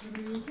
Добрый вечер.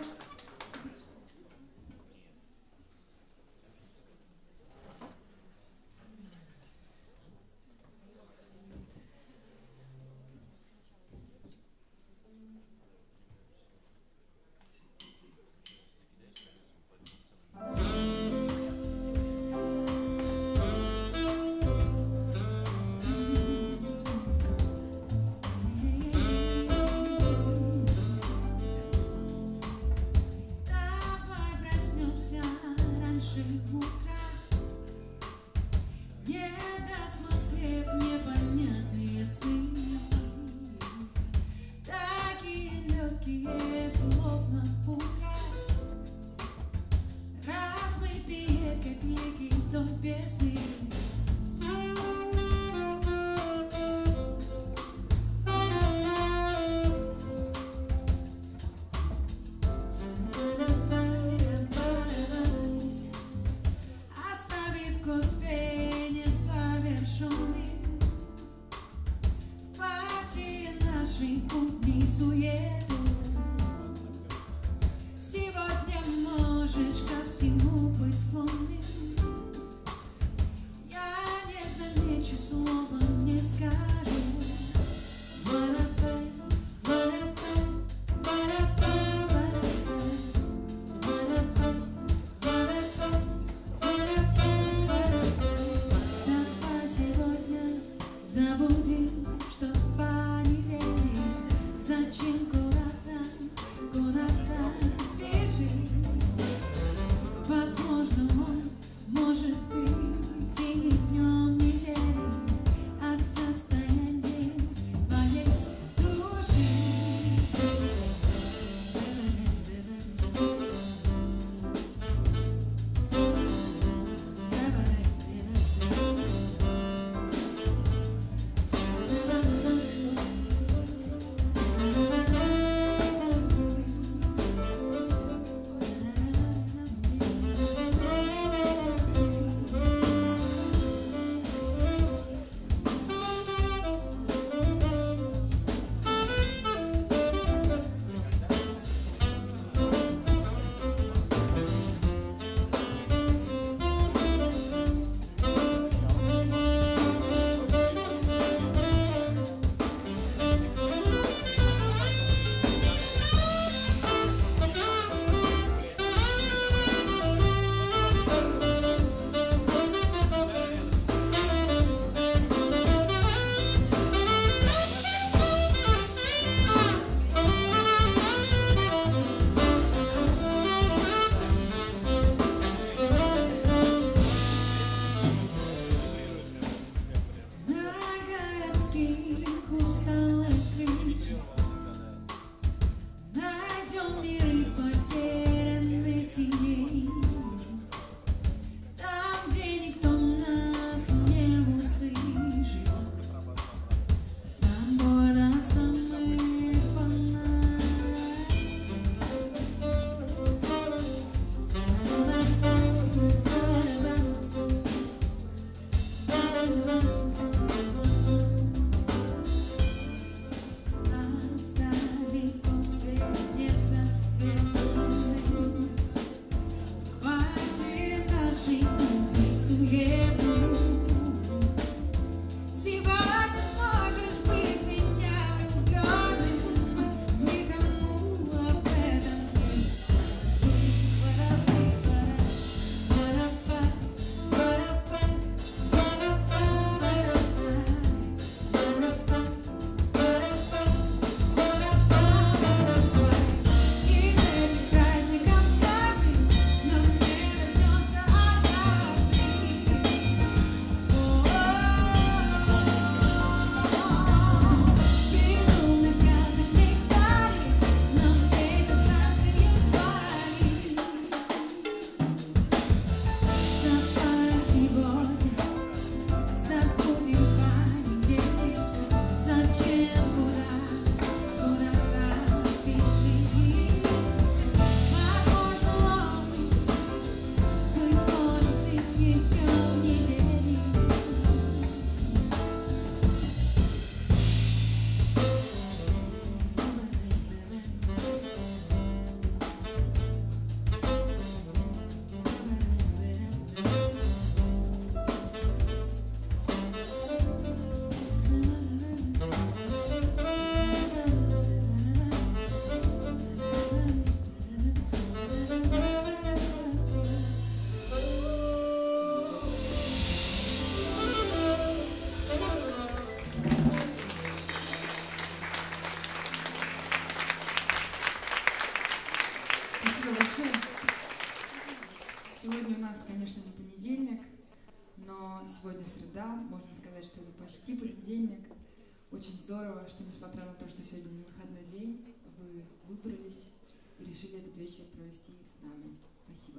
большое. Сегодня у нас, конечно, не понедельник, но сегодня среда, можно сказать, что это почти понедельник. Очень здорово, что несмотря на то, что сегодня не выходной день, вы выбрались и решили этот вечер провести с нами. Спасибо.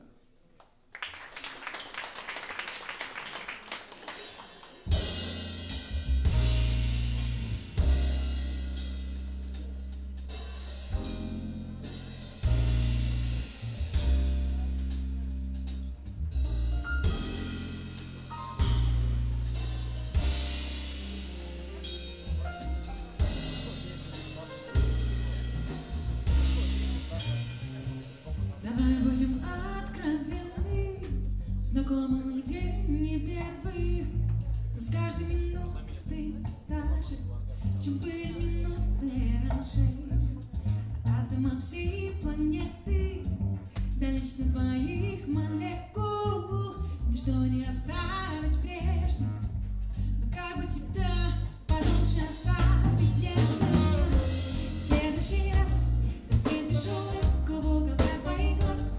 Будем откровенны, знакомый день не первый, но с каждой минутой старше, чем были минуты раньше. От атома всей планеты до лично твоих молекул ничто не оставить прежним, но как бы тебя подольше оставить нежным. В следующий раз ты встретишь улыбку в уголках моих глаз.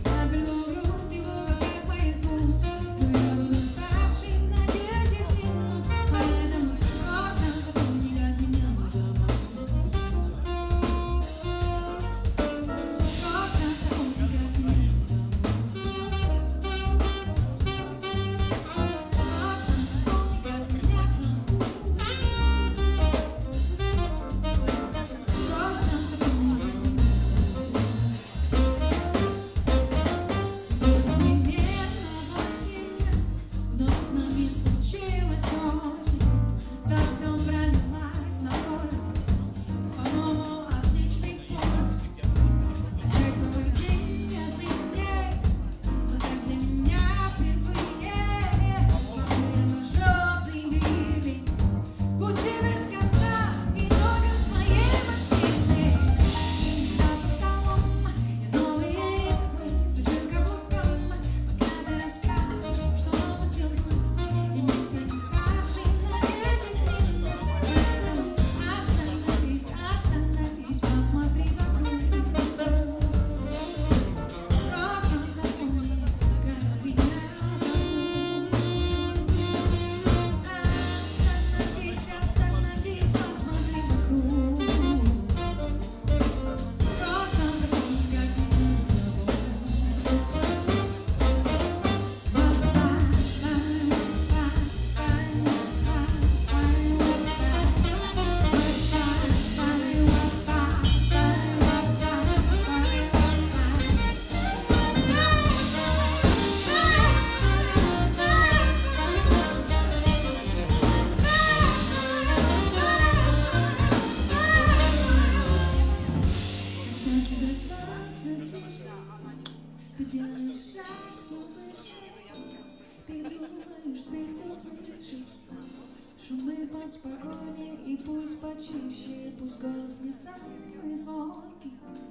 Спокойнее и пусть почище, пусть голос не самый звонкий,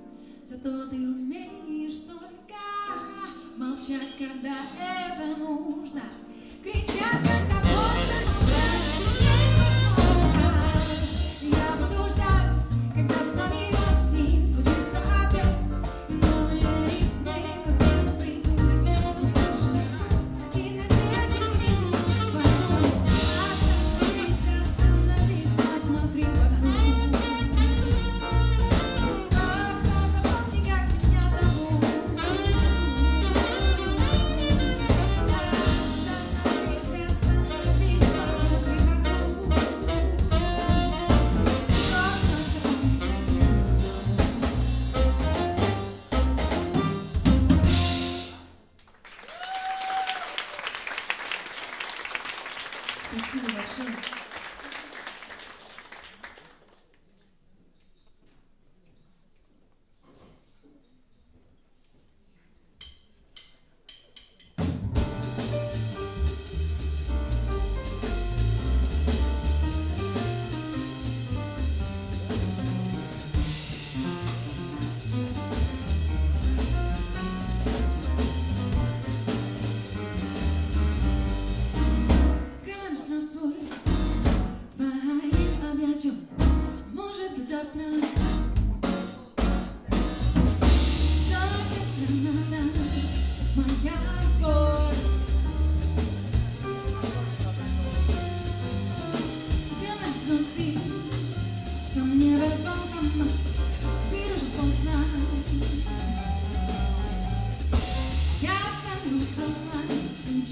зато ты умеешь только молчать, когда это нужно, кричать, когда больше молчать невозможно. Я буду ждать, когда с нами осень случится опять, и новые ритмы на смену придут, мы слышим и на 10 минут. Посмотри вокруг, просто запомни, как меня зовут. Остановись.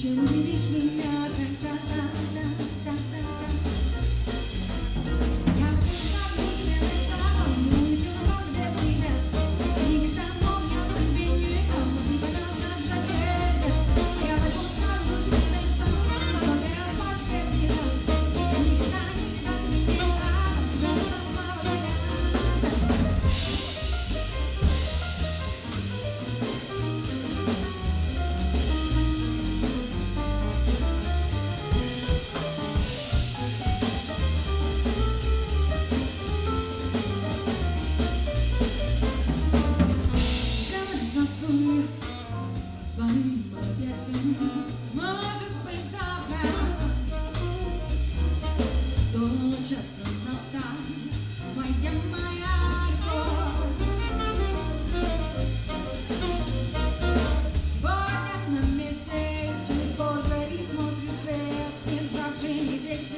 чем удивишь меня когда-то. Я специально смелый там, но ничего там без тебя. Никогда новый я в тебе не дам, ты покажешь надежде. А я возьму самую смелый там, чтобы размашкой съедам. Я никогда тебе не дам, себя до самого до конца. Здравствуй, твоим объятиям, может быть, завтра дочь астронавта, моя любовь. Сегодня на месте, чуть позже и смотришь вслед сбежавшей невесте.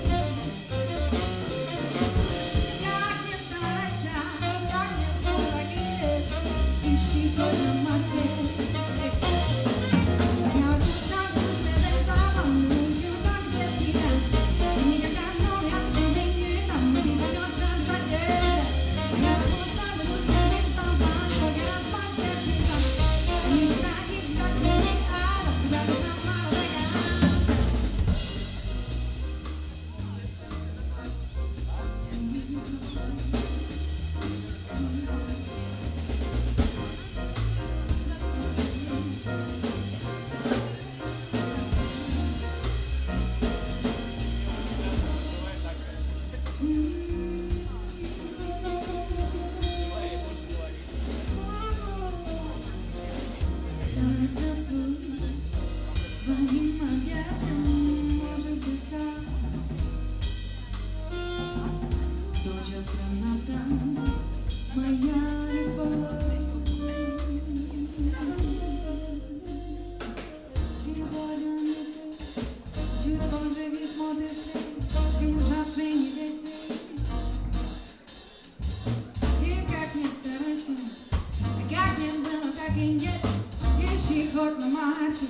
Как не старайся, как не было, так и нет. Ищи хоть на Марсе. Я возьму самую смелую там, но ничего там без тебя. Никогда новый я в тебе не дам, ты поймешь надежде. Я возьму самую смелую там, чтобы размашкой слезам. Никогда тебе не отдам, себя до самого до конца. Здравствуй, твоим объятиям, может быть, завтра дочь астронавта, моя любовь. Сегодня вместе, чуть позже вы смотришь сбежавшей невесте. И как не старайся, как не было, так и нет. Ищи хоть на Марсе.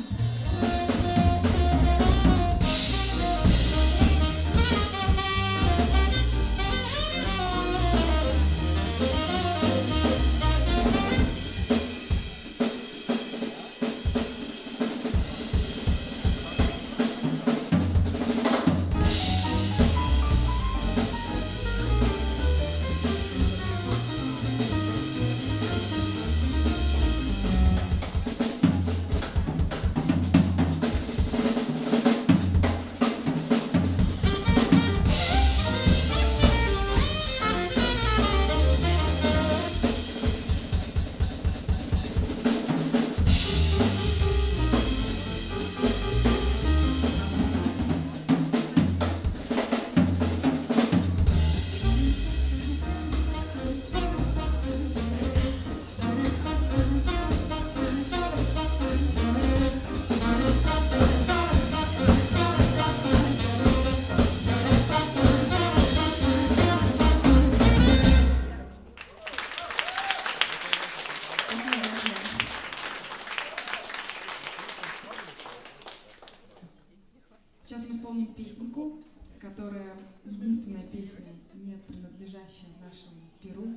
Сейчас мы исполним песенку, которая единственная песня, не принадлежащая нашему Перу.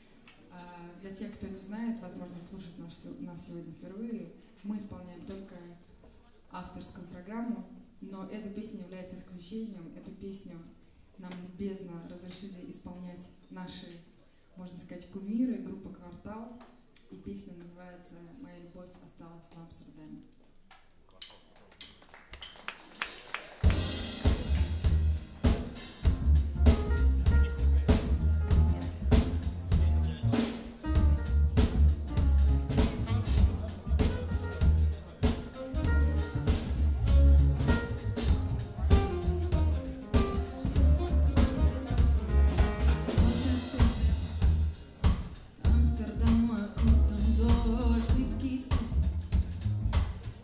Для тех, кто не знает, возможно, слушает нас сегодня впервые, мы исполняем только авторскую программу, но эта песня является исключением. Эту песню нам любезно разрешили исполнять наши, можно сказать, кумиры, группа «Квартал». И песня называется «Моя любовь осталась в Амстердаме». Амстердам окутан дождь, зыбкий свет.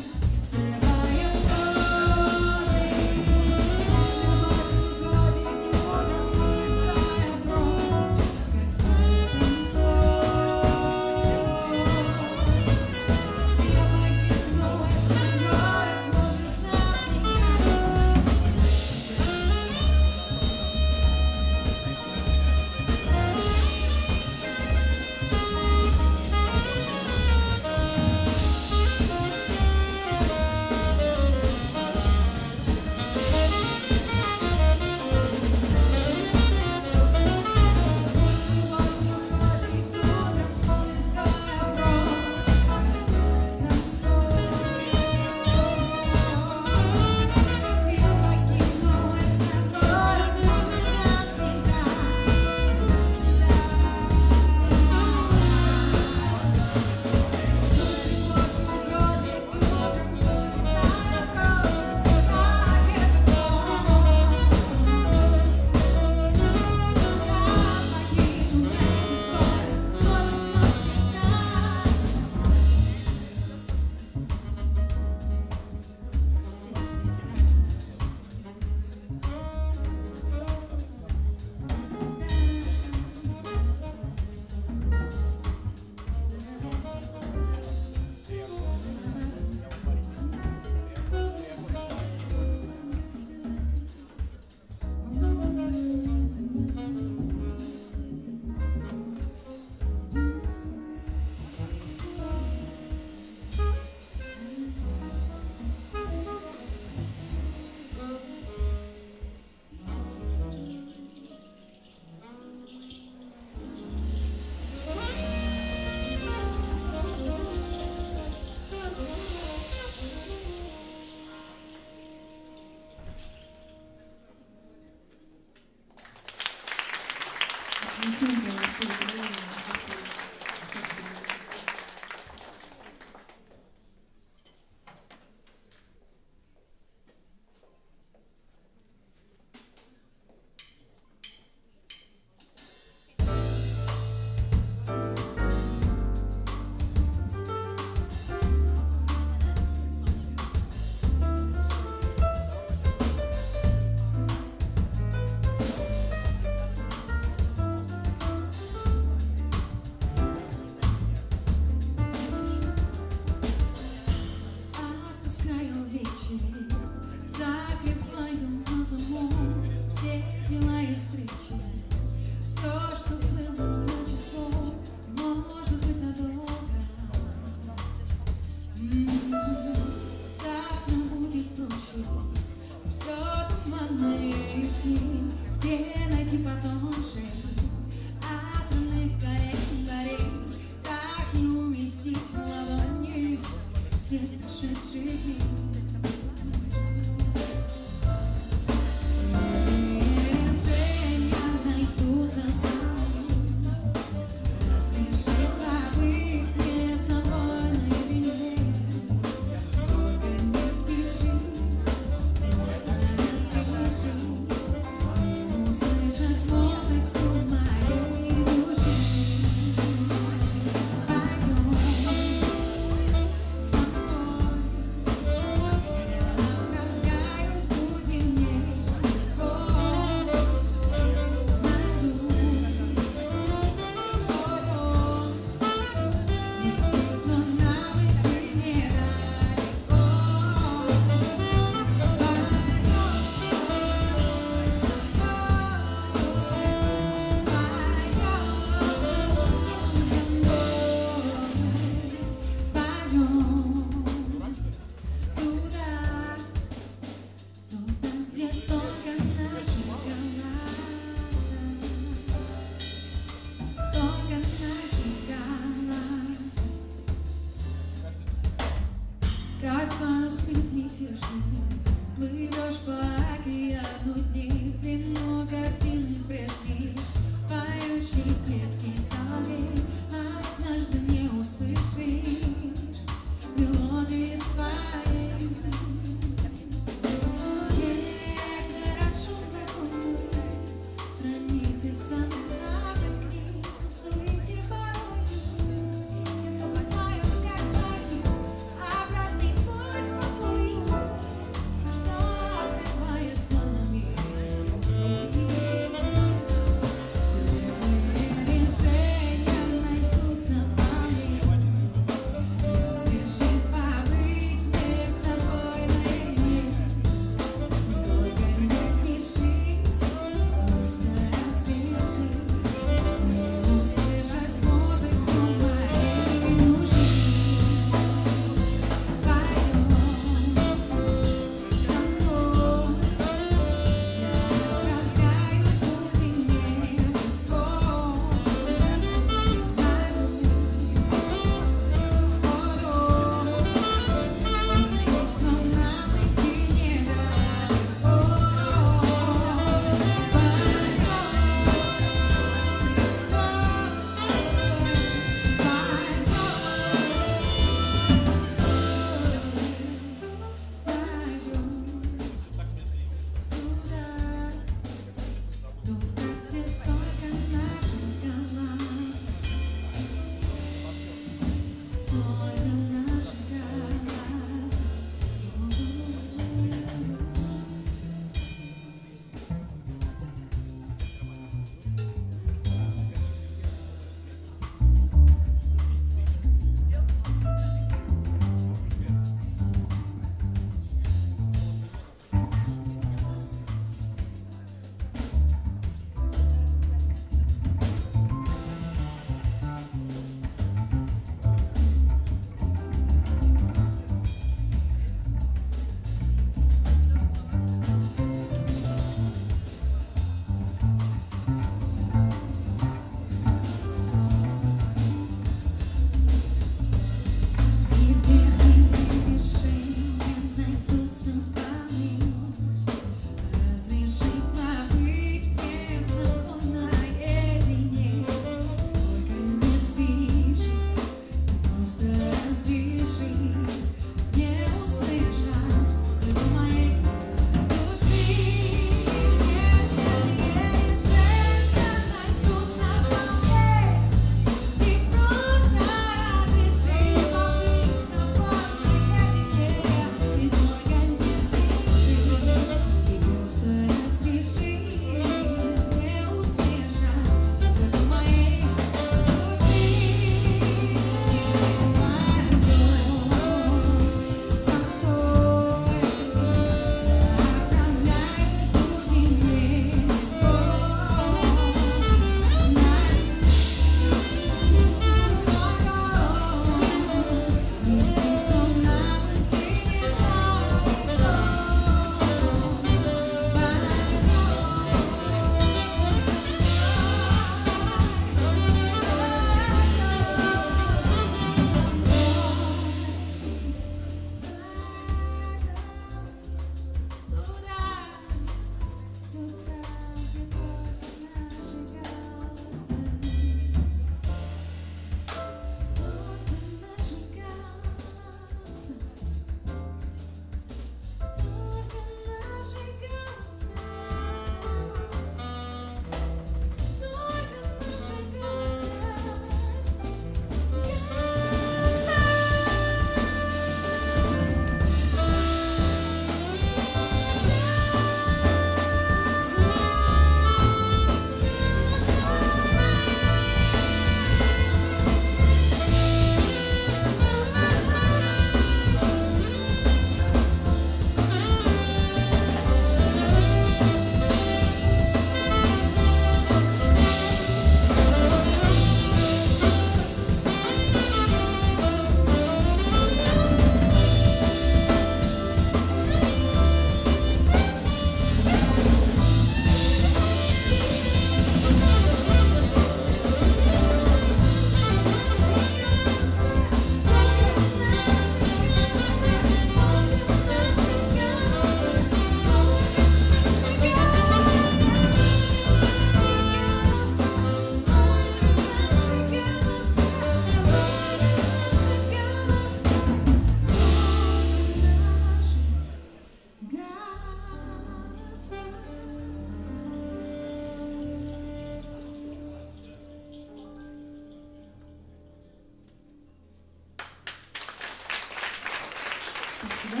Спасибо.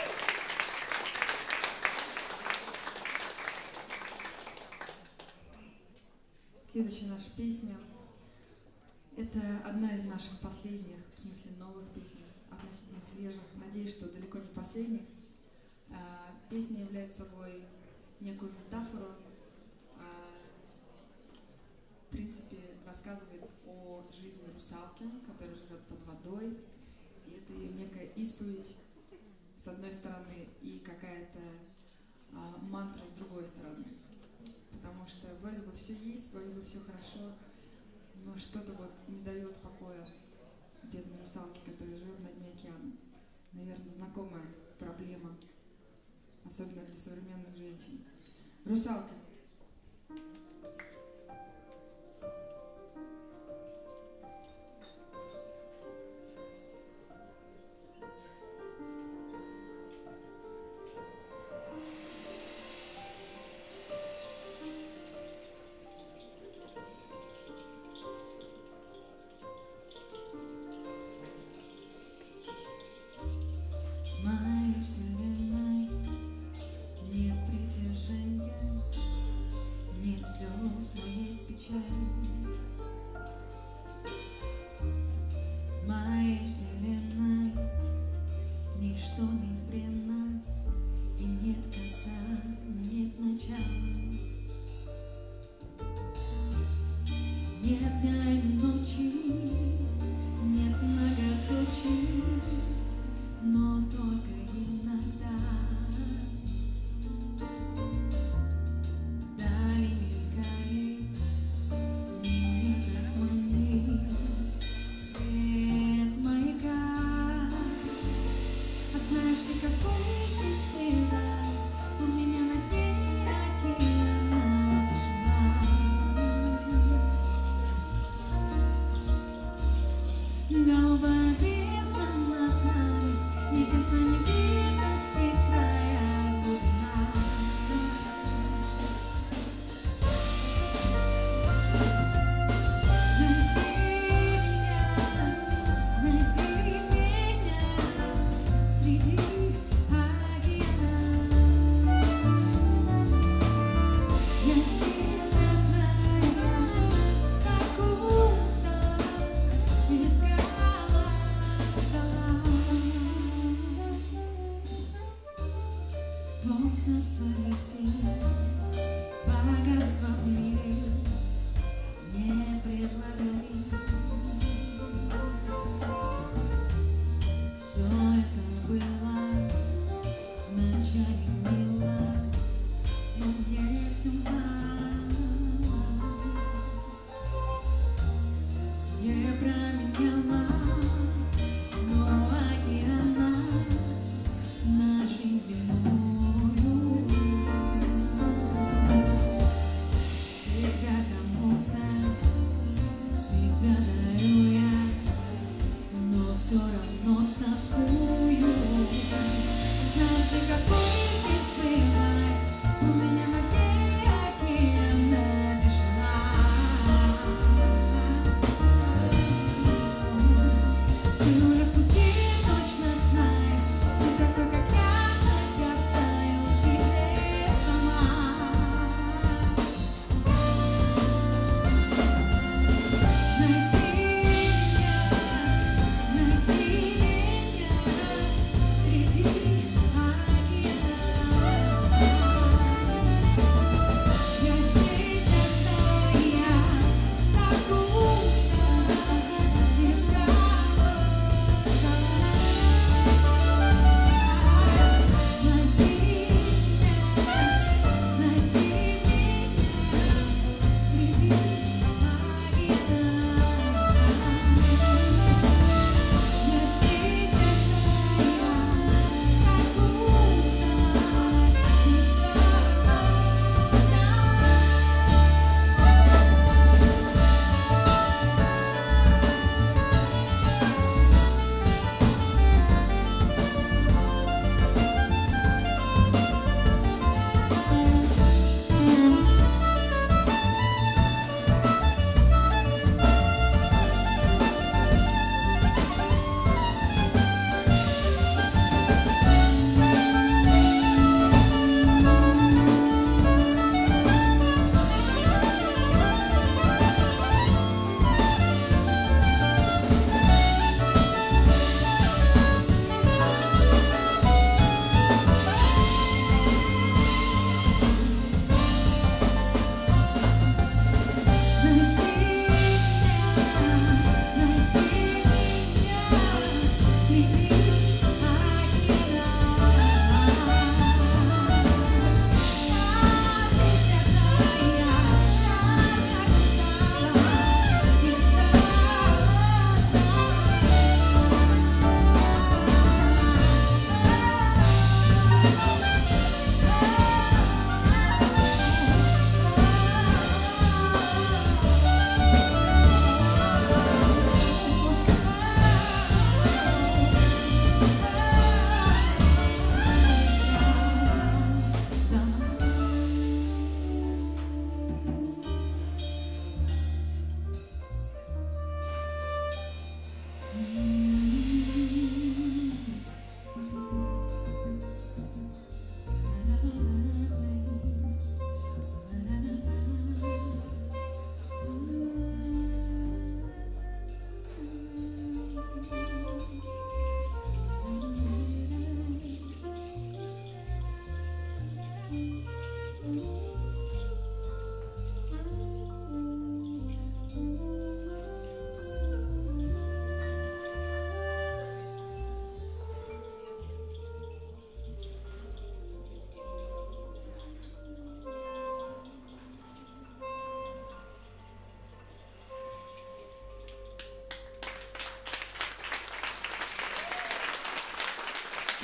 Следующая наша песня — это одна из наших последних, в смысле новых песен, относительно свежих. Надеюсь, что далеко не последних. Песня является собой некую метафору, в принципе, рассказывает о жизни русалки, которая живет под водой. И это ее некая исповедь, с одной стороны, и какая-то мантра с другой стороны. Потому что вроде бы все есть, вроде бы все хорошо, но что-то вот не дает покоя бедной русалке, которая живет на дне океана. Наверное, знакомая проблема, особенно для современных женщин. Русалка. Моей вселенной нет притяжения, нет слез, но есть печаль. В моей вселенной ничто не бренно, и нет конца, нет начала. Нет дня и ночи, нет многоточий, но только иногда вдали мелькает миллиметр манит свет маяка. А знаешь ли, какой здесь бывает? У меня на дне океана тишина. Голубая бездна над нами, ни конца не видно, и края глубина. Найди меня среди океана. Я здесь одна, так устала, искала, ждала.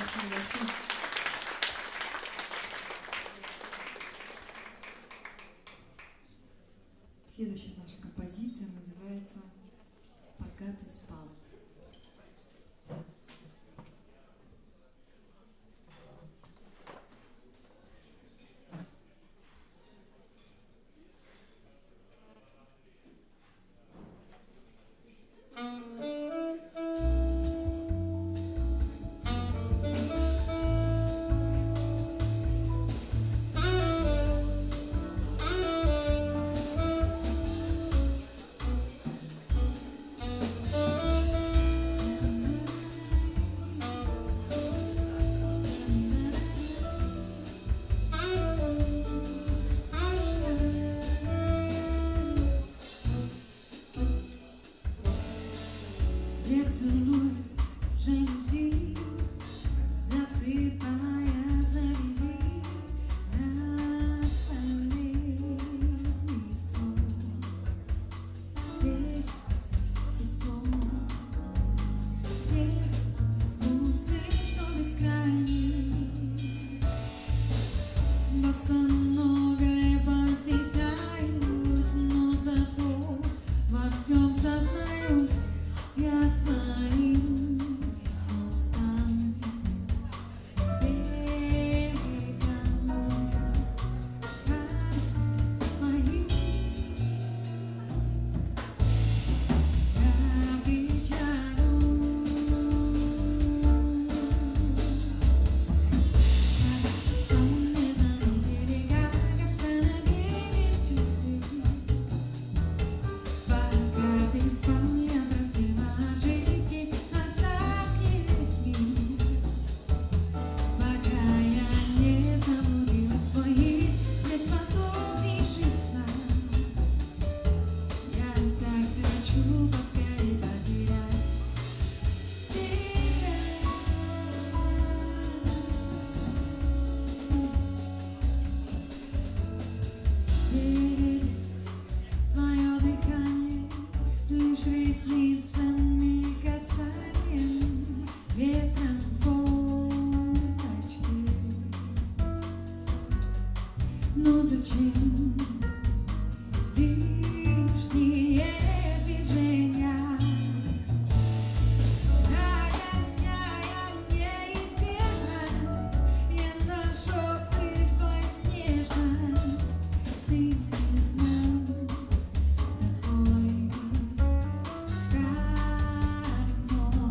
Спасибо большое. Следующая наша композиция называется «Пока ты спал». Свет целует жалюзи, засыпая, заведи на столе сон. Весь и сон тех пустых, что бескрайний. Босоногой постесняюсь, но зато во всем сознаюсь. Я твоим устам берегам стран моих. Я печалю, что не заметили, как остановились часы. Пока ты спал, я простила ошибки, осадки весь мир. Пока я не заблудилась в твоих бесподобнейших снах. Я так хочу поскорее потерять тебя. Верить твое дыхание лишь ресницами касанием, ветром в форточке. Но зачем лишние движения? Неизбежность, я нашептывать нежность. Ты не знал такой родной.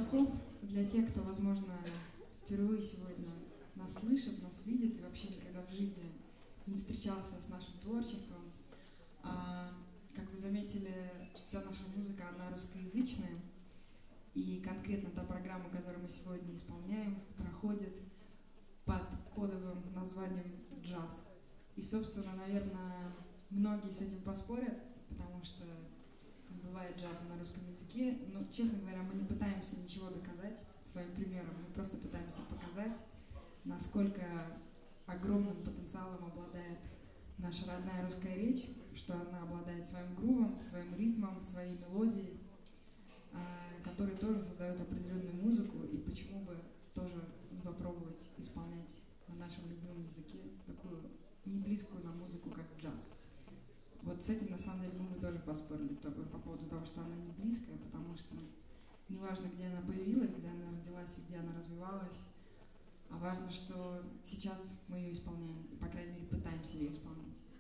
слов для тех, кто, возможно, впервые сегодня нас слышит, нас видит и вообще никогда в жизни не встречался с нашим творчеством. Как вы заметили, вся наша музыка, она русскоязычная, и конкретно та программа, которую мы сегодня исполняем, проходит под кодовым названием «Джаз». И, собственно, наверное, многие с этим поспорят, потому что не бывает джаза на русском языке. Но, честно говоря, мы не пытаемся ничего доказать своим примером, мы просто пытаемся показать, насколько огромным потенциалом обладает наша родная русская речь, что она обладает своим грувом, своим ритмом, своей мелодией, которые тоже создают определенную музыку, и почему бы тоже не попробовать исполнять на нашем любимом языке такую не близкую нам музыку, как джаз. Вот с этим, на самом деле, мы бы тоже поспорили по поводу того, что она не близкая, потому что неважно, где она появилась, где она родилась и где она развивалась, а важно, что сейчас мы ее исполняем, и, по крайней мере, пытаемся ее исполнять.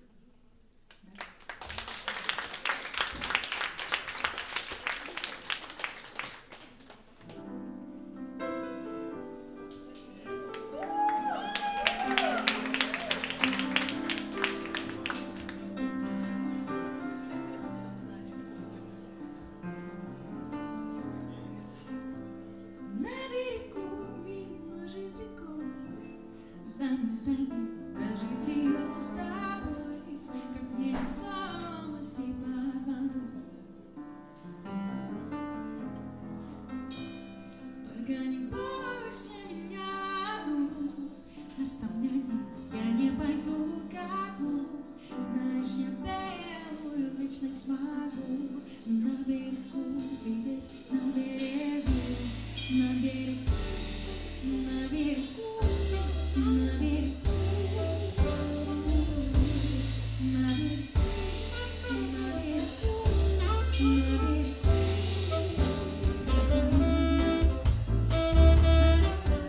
Прожить ее с тобой, как в невесомости под водой. Только не бойся меня, дух, оставлять я не пойду ко дну. Знаешь, я целую вечность смогу на берегу сидеть, на берегу, на берегу, на берегу. На берегу, на берегу, на берегу, на берегу.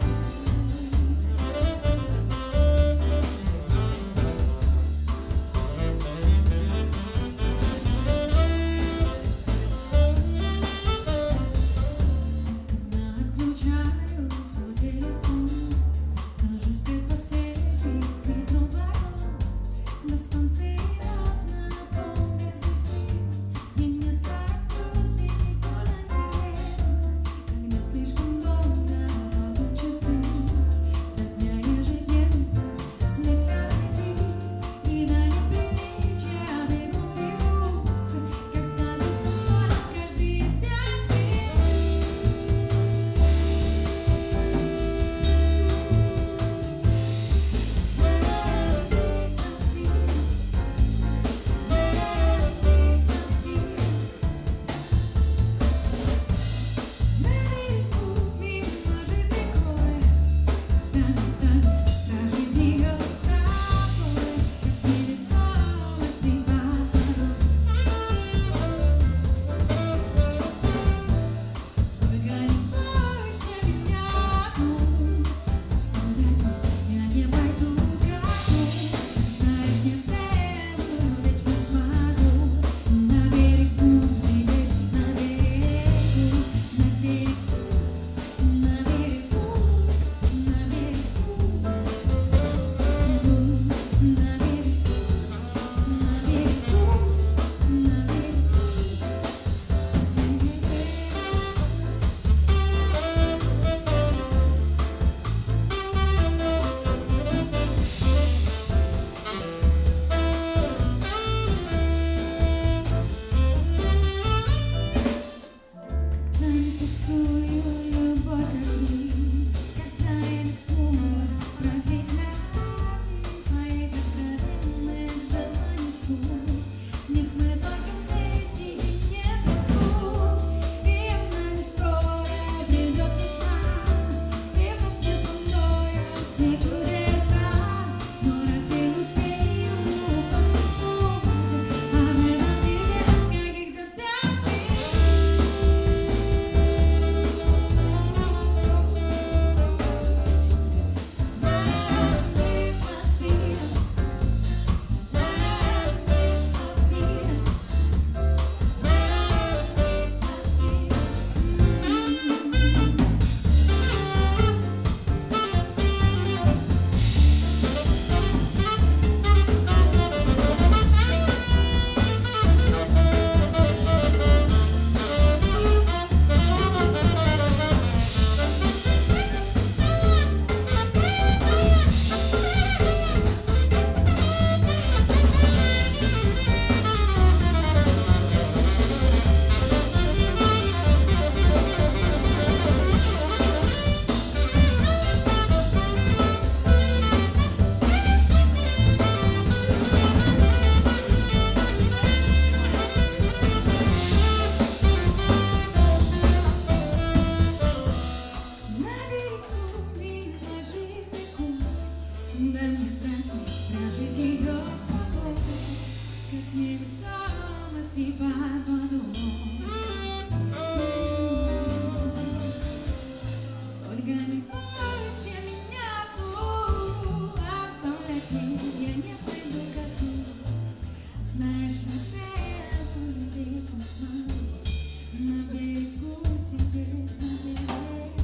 любовь меня одну оставлять нет, я не пойду ко дну. Знаешь, где я буду вечно с вами, на берегу сидеть, на берегу,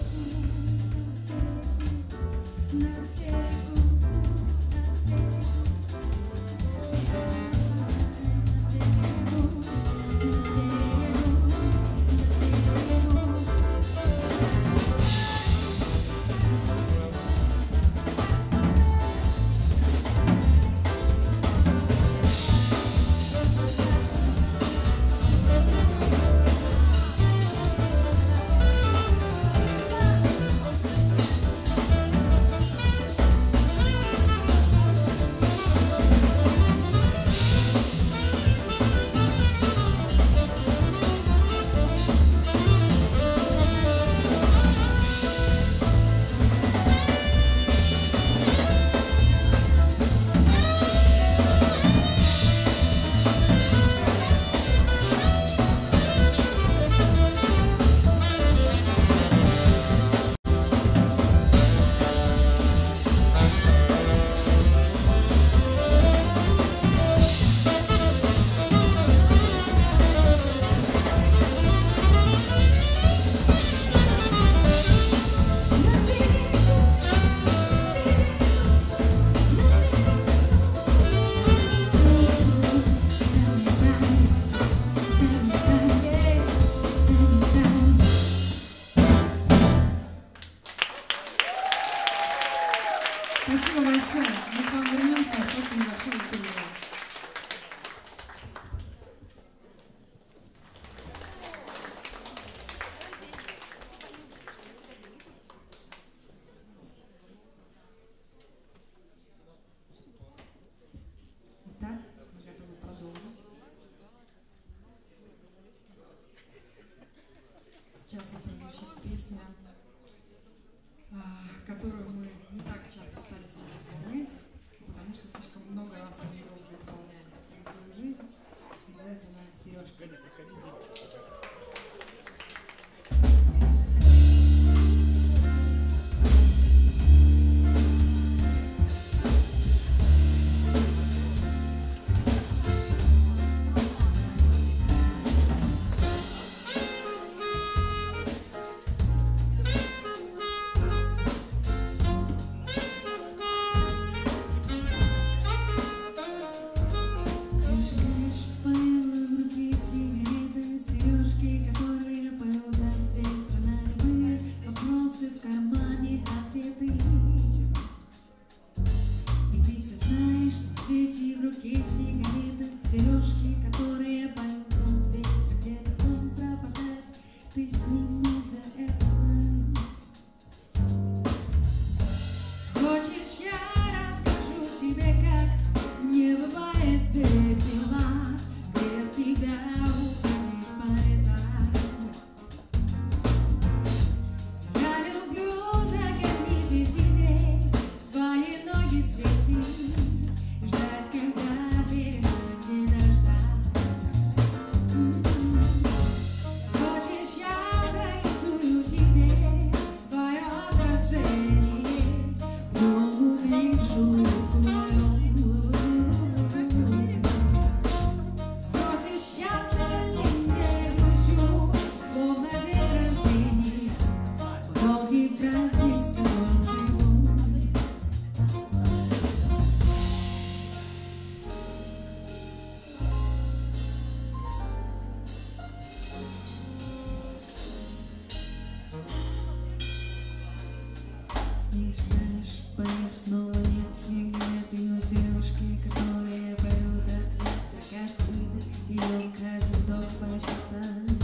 на берегу, на берегу. Спасибо большое. Мы к вам вернемся после небольшого перерыва. Итак, мы готовы продолжить. Сейчас прозвучит песня, которую мы не так часто стали сейчас исполнять, потому что слишком много раз мы ее уже исполняли за свою жизнь. Называется она «Сережка». Сережки, которые поют от ветра, где-то он пропадает, ты с ним из-за этого. Хочешь, я расскажу тебе, как не бывает весело без тебя уходить по летам. Я люблю так как здесь сидеть, свои ноги свесить и ждать, когда перестанет тебя ждать. Хочешь, я нарисую тебе свое отражение, в нем увидишь улыбку мою. Спросишь, счастлив ли мне, грущу, словно день рождения, долгий праздник, с которым живу. Снежаешь по небу, снова нет сигарет, ее сережки, которые поют от ветра, каждый выдох, ее каждый вдох посчитать.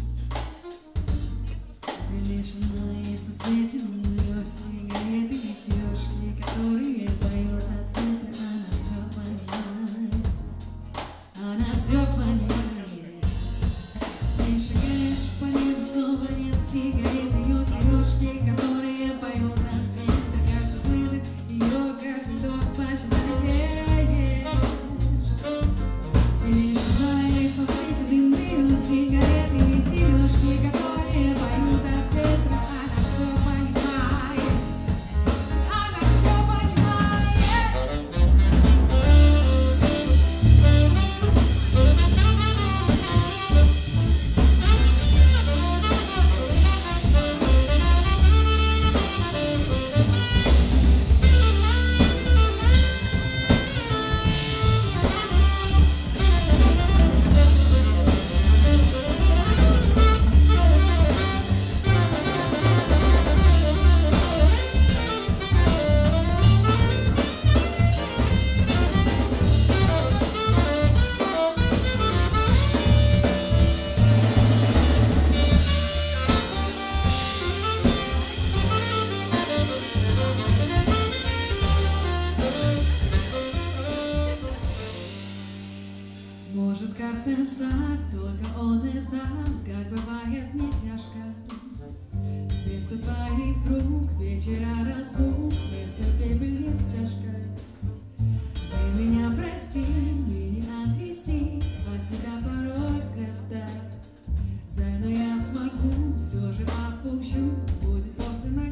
Лишь она есть на свете, ее сигареты и сережки, которые поют от ветра, она все понимает, она все понимает. Снежаешь по небу, снова нет сигарет, ее сережки, которые поют от ветра, каждый выдох, ее каждый вдох посчитает. комиссар, только он и знал, как бывает не тяжко. Вместо твоих рук вечера раздух, вместо пепельниц чашкой. Ты меня прости, и не отвести от тебя порой взгляд так. Знаю, но я смогу, все же отпущу, будет после нога.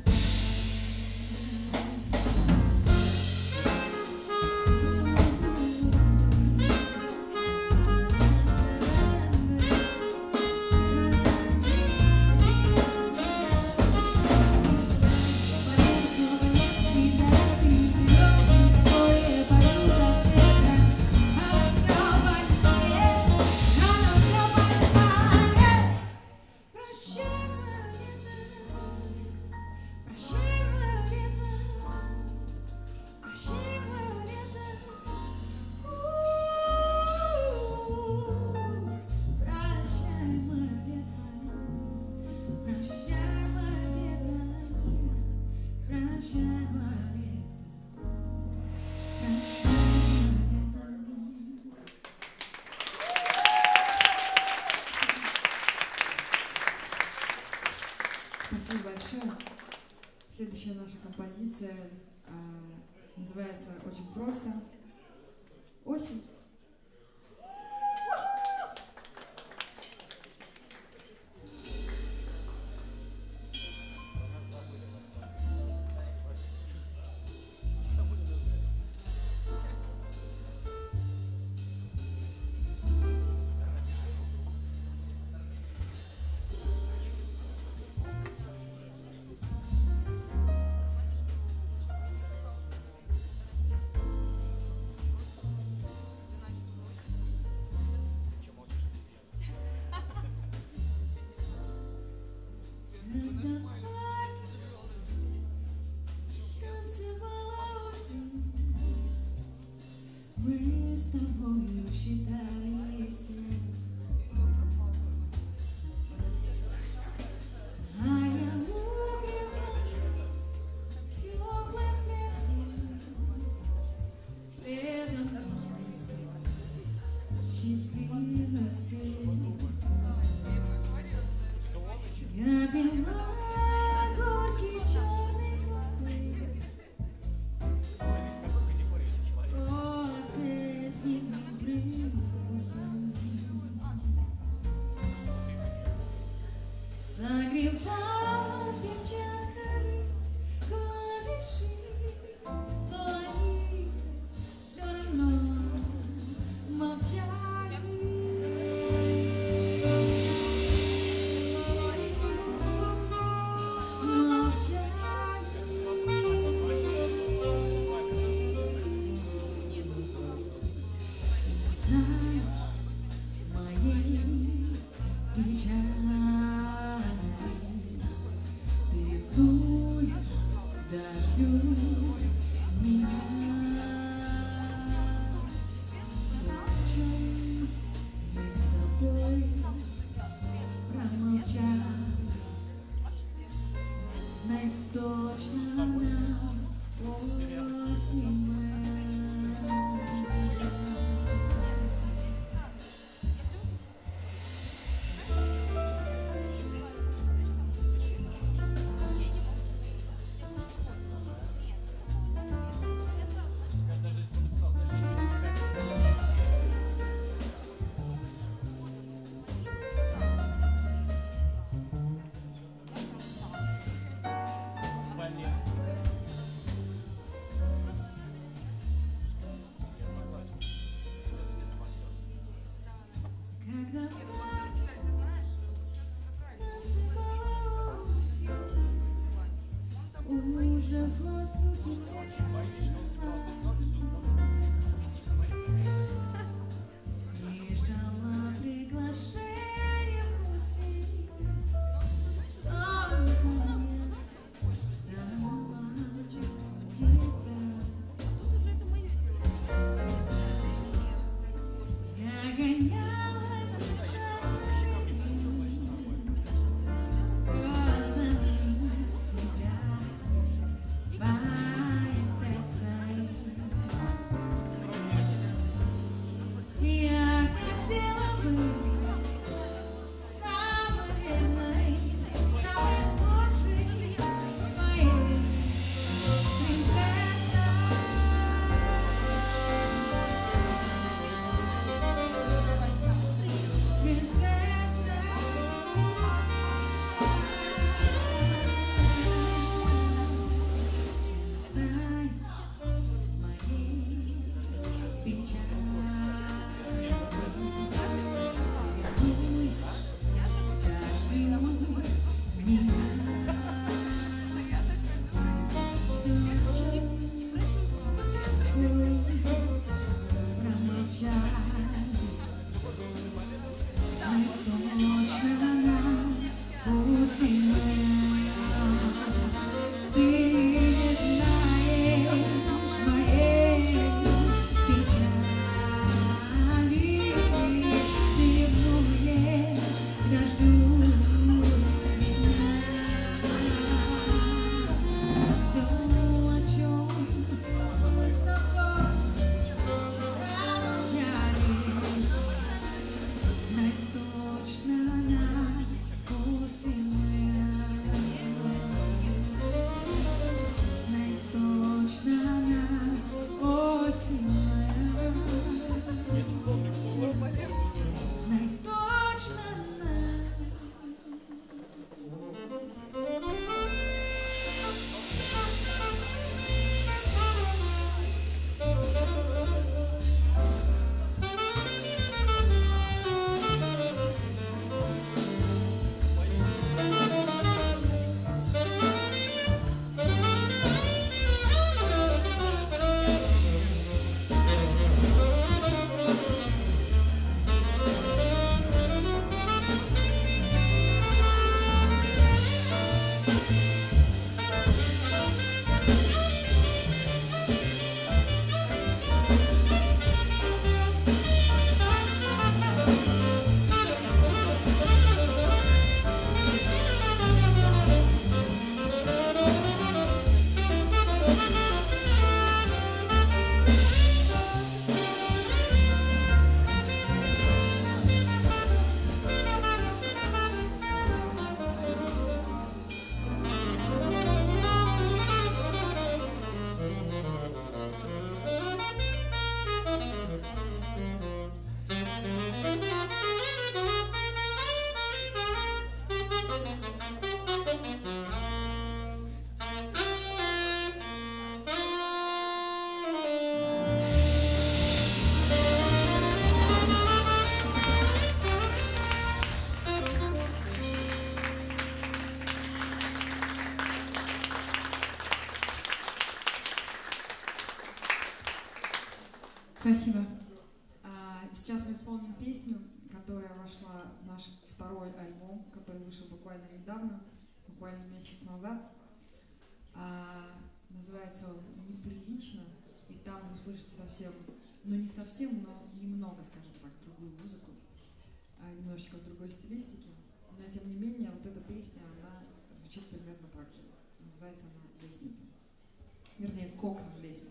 Спасибо большое. Следующая наша композиция называется очень просто «Осень». Мы с тобою считали листья, а я укрывалась теплым пледом грустный сон счастливости. Я пила горький черный кофе, согревала перчатками клавиши, но они все равно молчали. Знаешь, моей печали ты ревнуешь дождю меня. Все, о чем мы с тобой промолчали, знай точно нам осень. Спасибо. Сейчас мы исполним песню, которая вошла в наш второй альбом, который вышел буквально недавно, буквально месяц назад. Называется он «Неприлично», и там вы услышите совсем, ну не совсем, но немного, скажем так, другую музыку, немножечко в другой стилистике. Но тем не менее, вот эта песня, она звучит примерно так же. Называется она «Лестница». Вернее, «К окнам лестницы».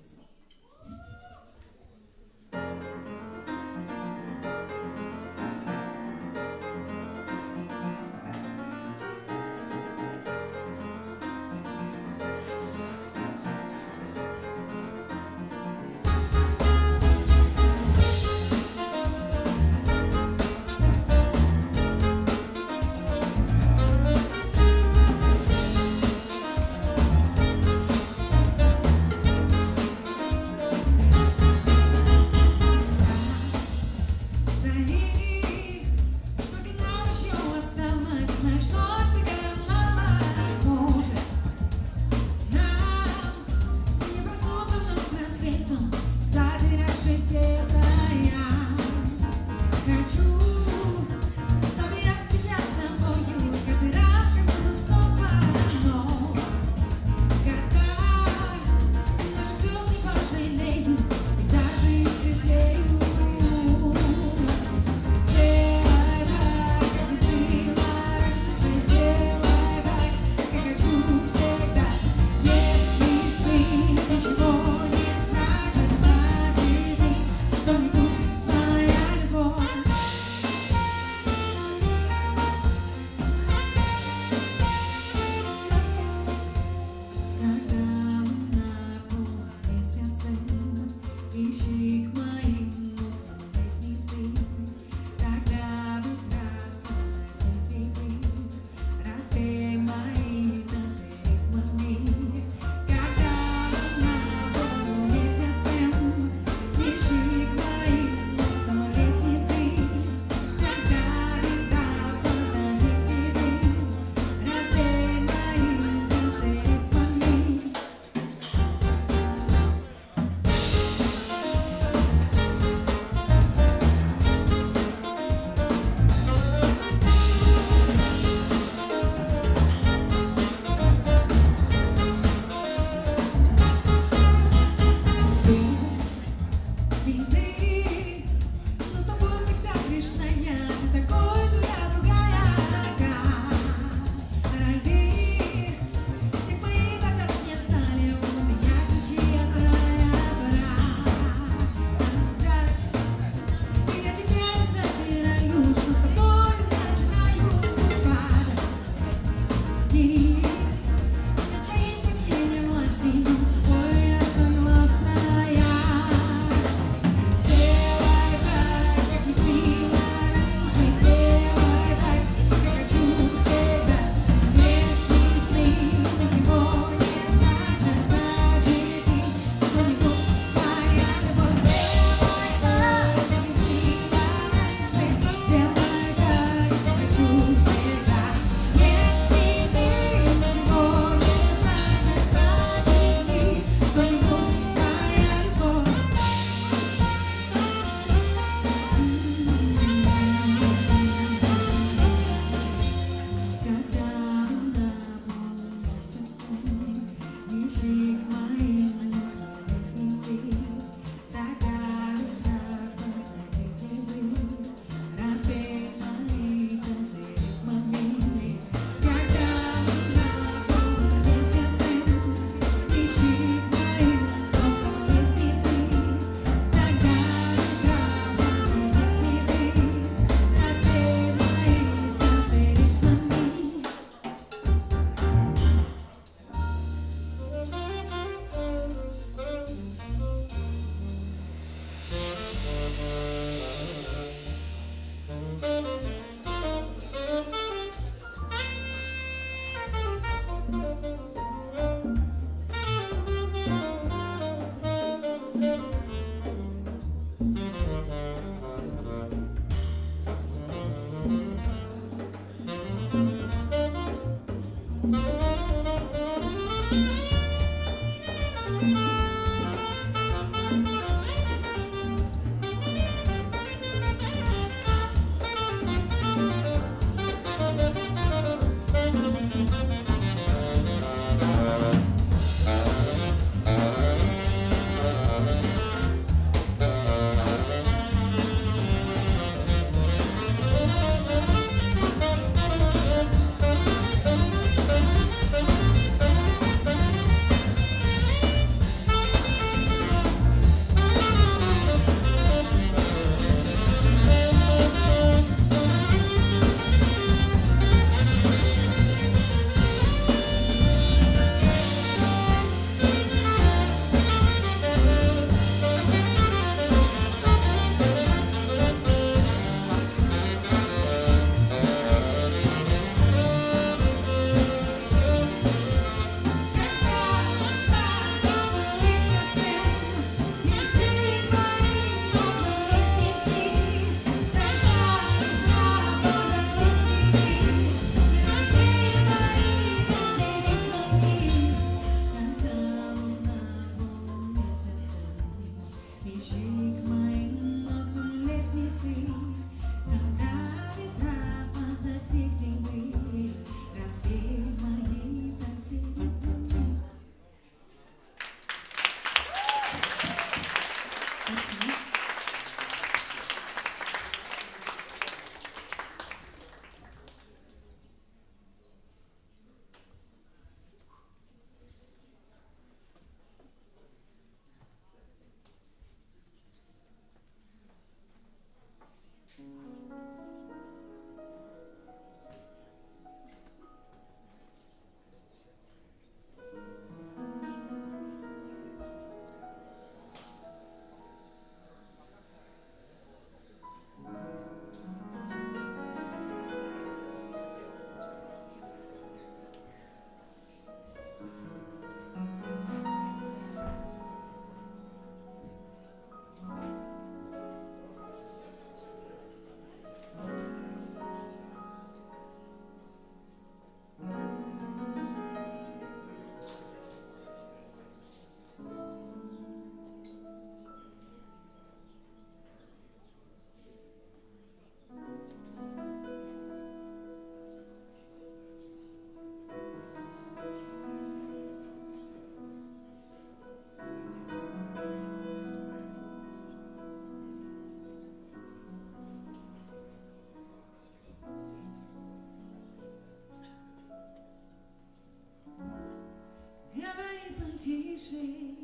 станет тише.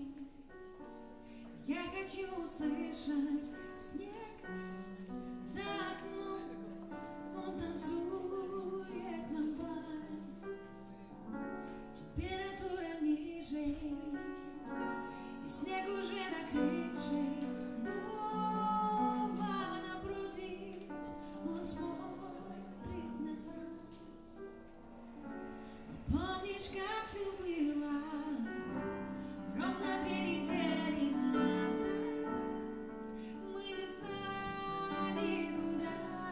Я хочу услышать снег за окном, он танцует нам вальс. Температура ниже, и снег уже на крыше. Дома на пруде он смотрит на нас. Помнишь, как все было ровно 2 недели назад? Мы не знали, куда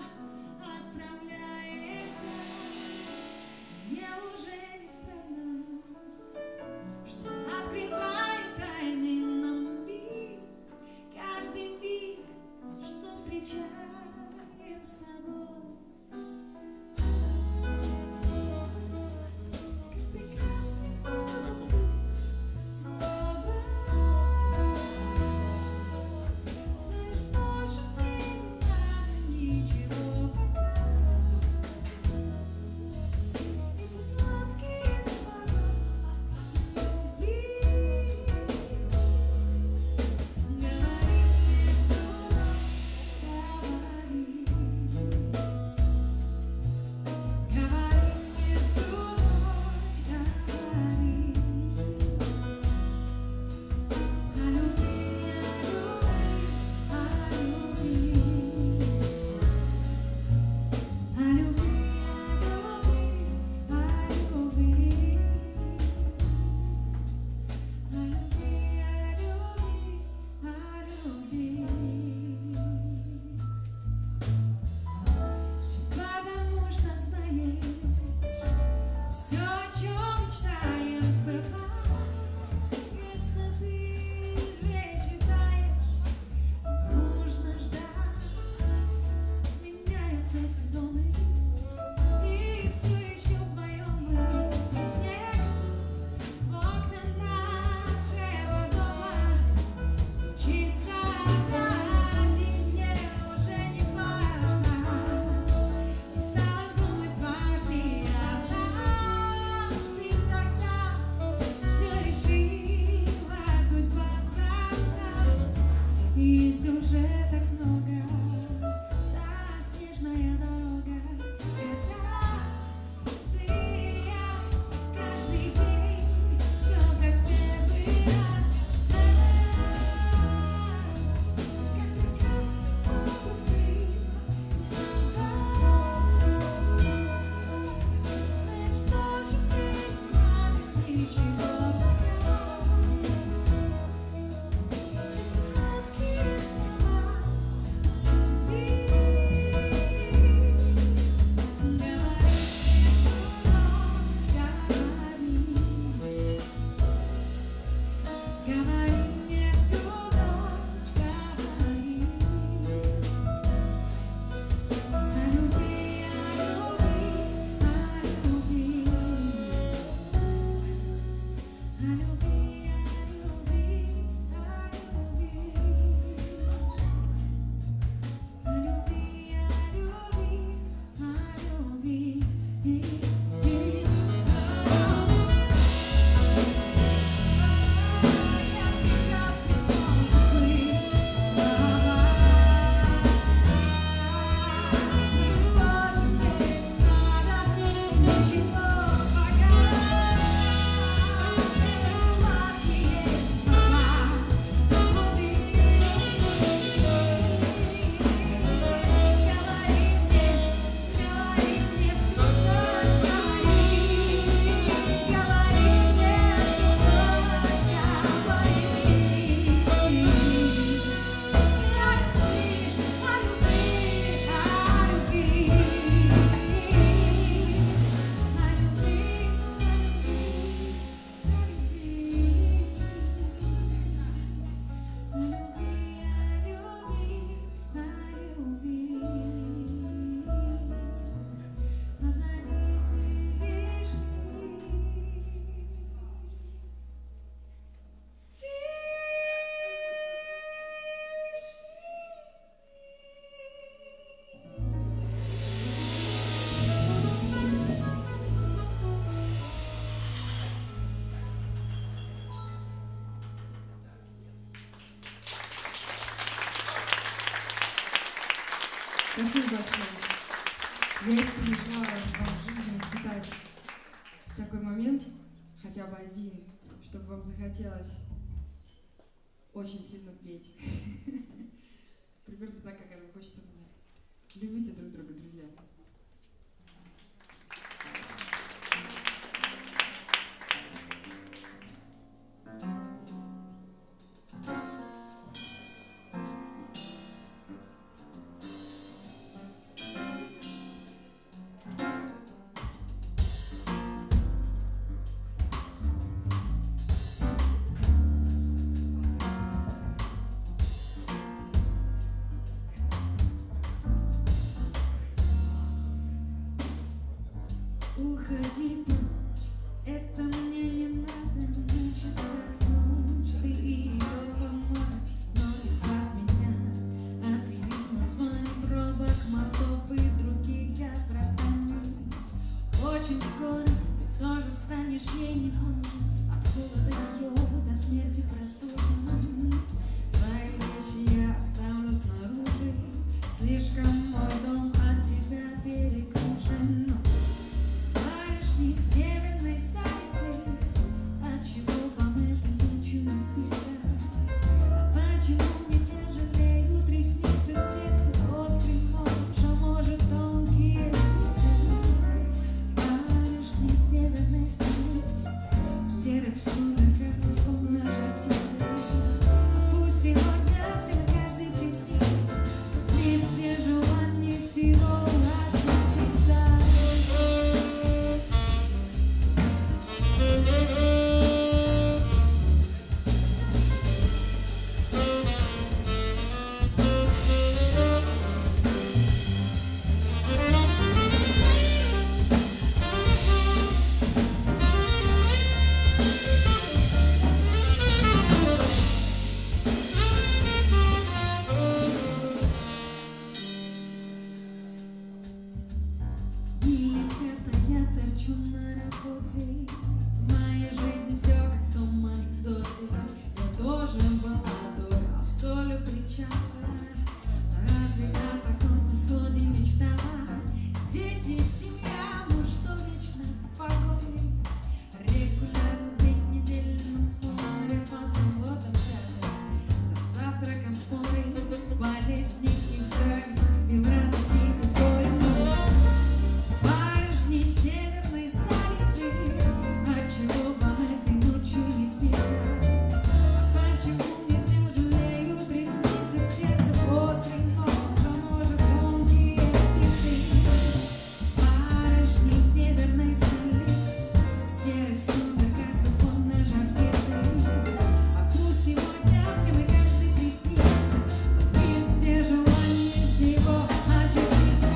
Спасибо большое. Я искренне желаю вам в жизни испытать такой момент, хотя бы один, чтобы вам захотелось очень сильно петь. Примерно так, как это хочется мне. Любите друг друга, друзья. Уходи, ночь, это мне не надо, на часах ночь, ты ее помой, но избавь меня от ее названий, пробок, мостов и других отправлений. Очень скоро ты тоже станешь ей не нужен, от холода ее до смерти простужен. Твои вещи я оставлю снаружи, слишком мой дом от тебя перегружен. Барышни северной столицы, отчего вам этой ночью не спится? Почему не те жалеют ресницы в сердце, острый нож, а может тонкие спицы? Барышни северной столицы, в серых сумерках вы словно жар птицы. А пусть сегодня всем каждый приснится, где желание всего ответиться. Я торчу на работе, в моей жизни все как в том анекдоте. Я тоже молодой, а солью причала. Разве о таком исходе мечтала? Дети, семья, ну что вечно в погоне. Регулярно 2 недели на море, по субботам театр. За завтраком споры, болезни и вздохи, и в радости, и в горе. Барышни северной столицы, отчего вам этой ночью не спится? Почему не те жалеют ресницы в сердце, острый нож, а может тонкие спицы? Барышни северной столицы, в серых сумерках вы словно жар птицы. А пусть сегодня всем и каждый приснится тот мир, где желание всего очутиться.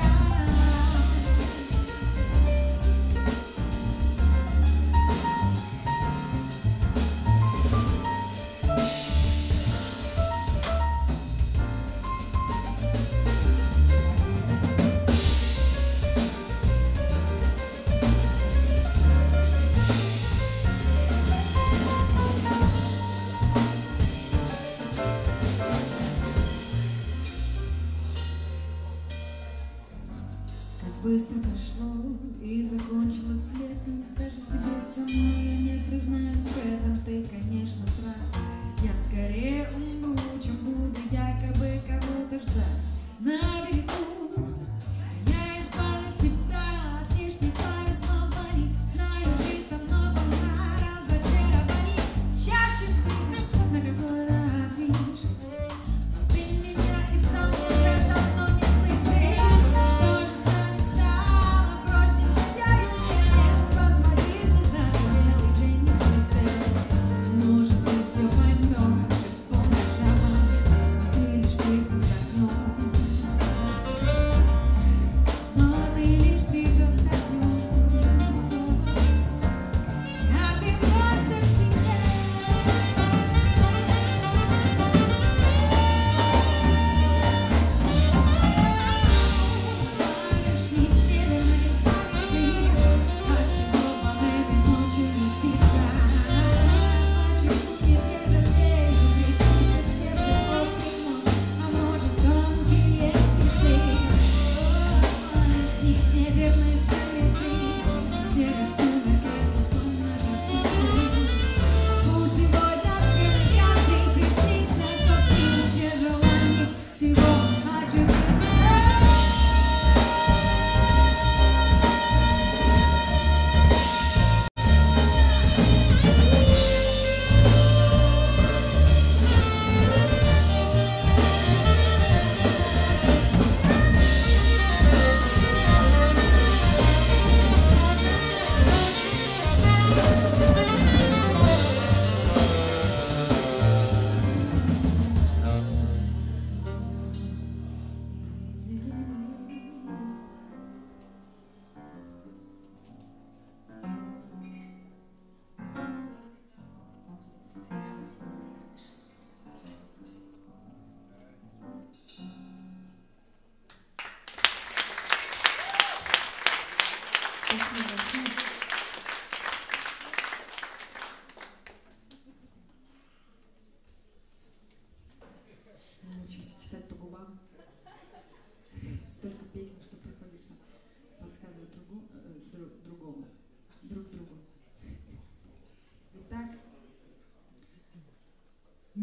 Быстро прошло и закончилось летом. Даже себе самой я не признаюсь в этом. Ты, конечно, прав, я скорее умру, чем буду якобы кого-то ждать на берегу. Я избавлю тебя от лишних повествований. Знаю, жизнь со мной полна разочарований. Чаще встретишь на какой-то афише, но ты меня и сам уже давно не слышишь. Что же с нами стало? Бросим все и уедем. Посмотри, здесь даже белый день не светил.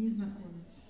«Незнакомец».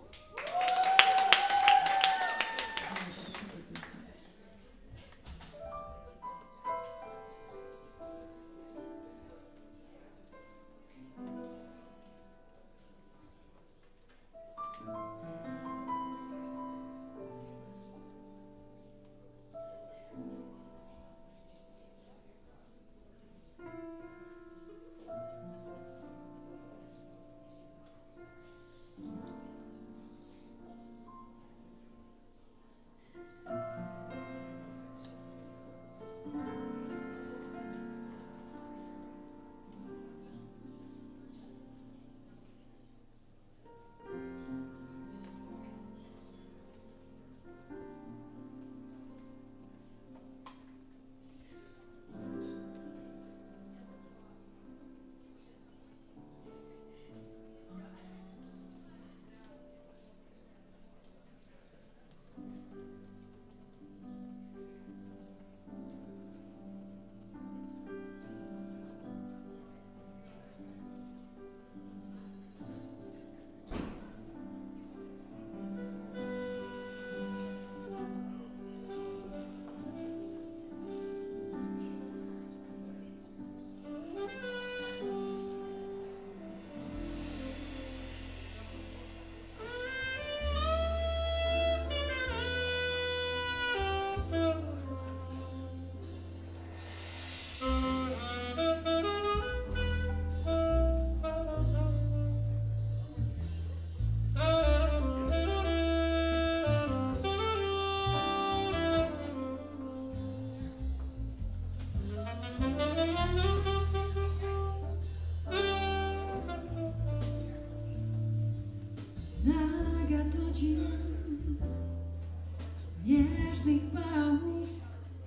Нежных пауз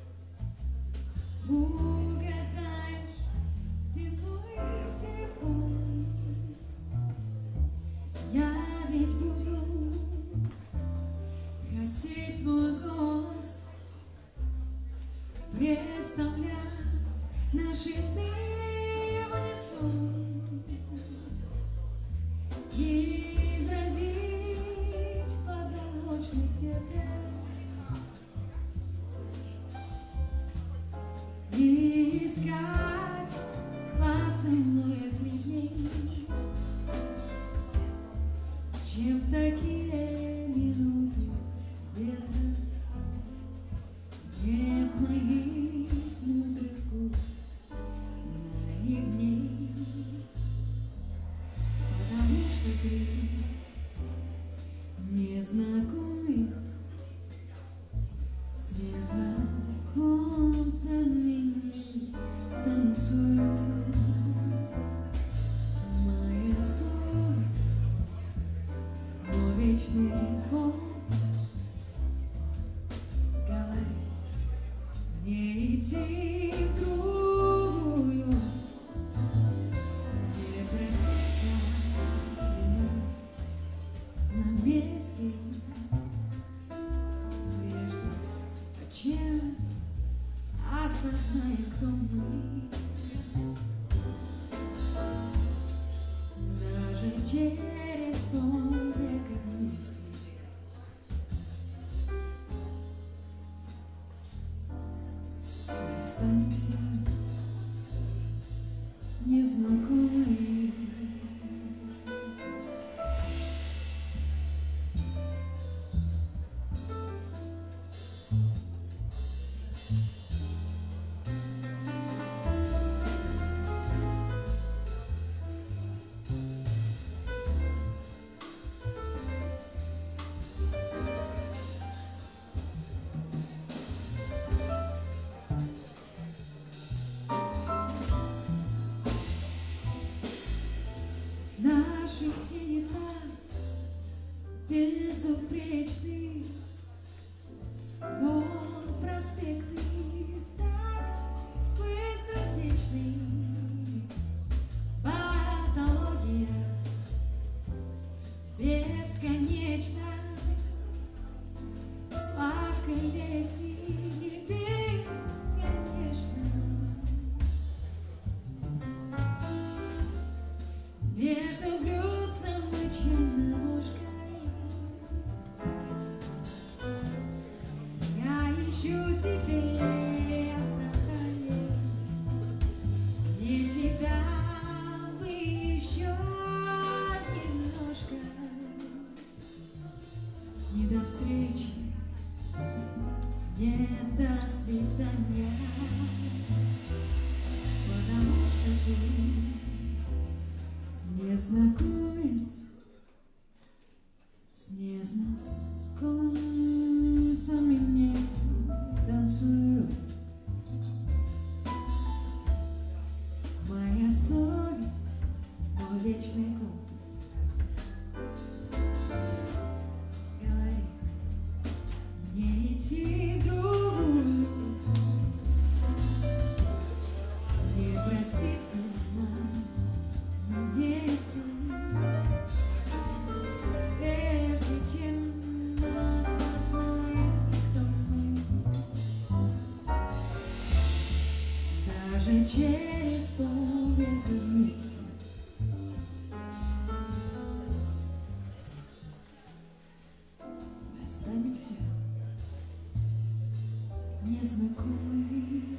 угадаешь ты мой телефон. Я ведь буду хотеть твой голос, представлять наши сны в унисон и бродить в подолочных дебрях. И искать в поцелуях ливней, чем в такие минуты ветра нет моих мудрых губ наивней, потому что ты незнакомец с незнакомцами. Танцую, моя совесть, но вечный голос говорит мне идти в другую, не проститься на месте прежде, чем осознаем, кто мы. Даже через полвека вместе мы останемся незнакомые. Наши тени так безупречны, но проспекты так быстротечны. Патология бесконечна, сладкой лести небес, конечно. Между блюдцем и чином вечный компас говорит мне идти в другую, не проститься нам вместе, прежде чем осознаем, кто мы. Даже через полвека вместе мы останемся незнакомы.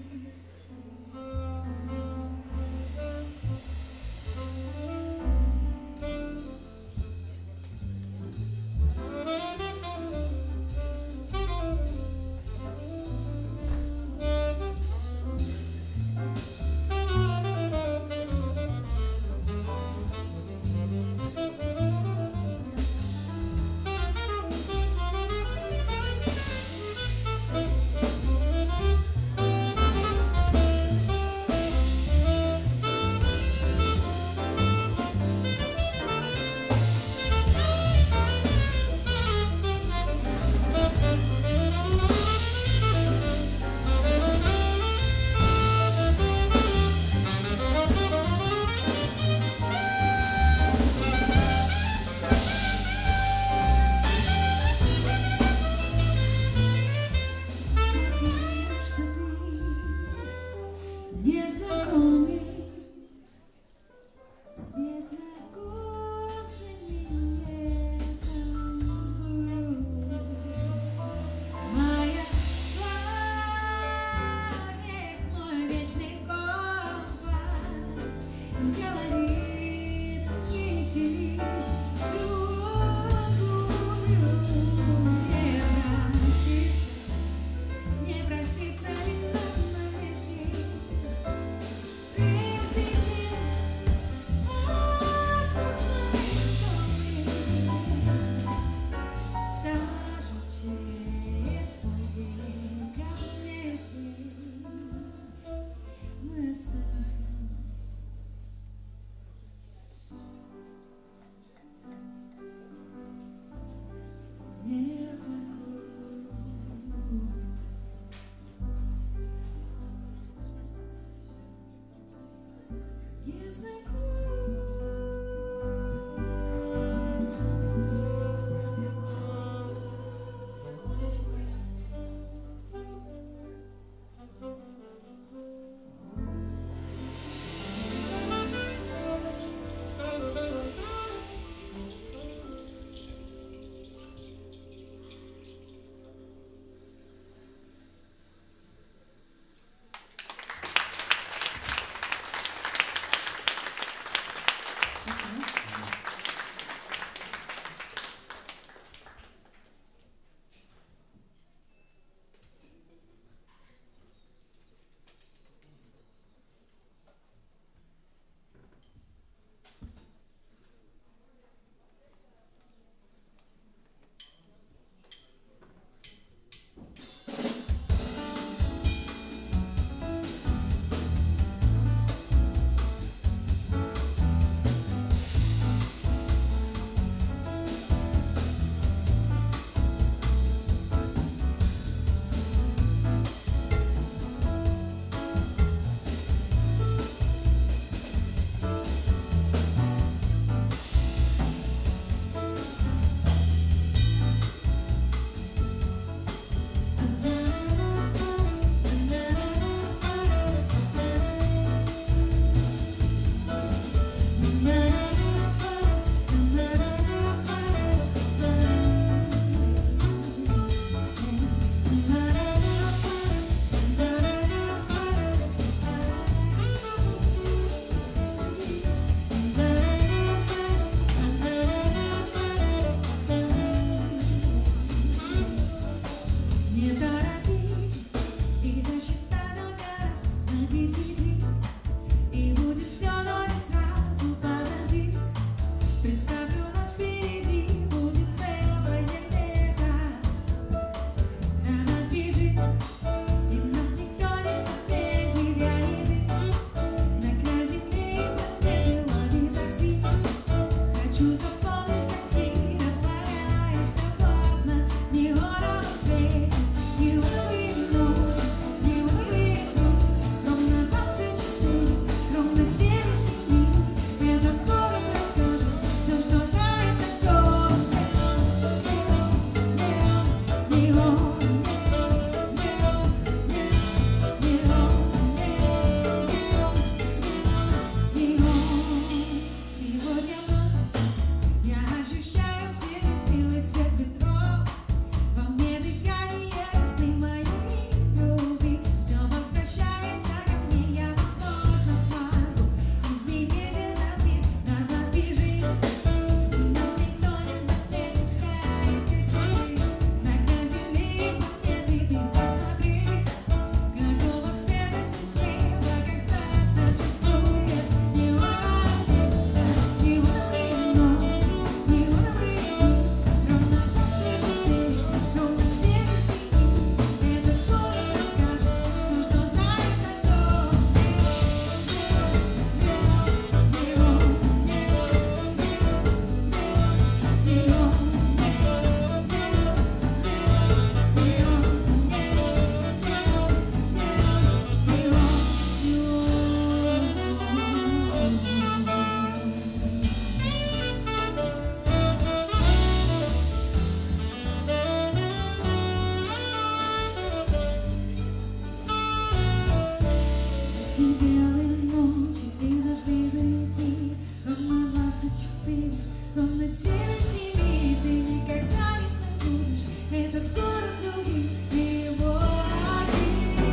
ровно 7:07, ты никогда не забудешь этот город любви и его огни.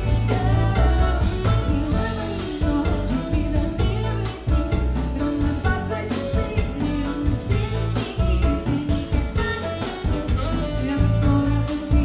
Дела мои ночи и дождливые дни, ровно 24, ровно 7:07, ты никогда не забудешь этот город любви.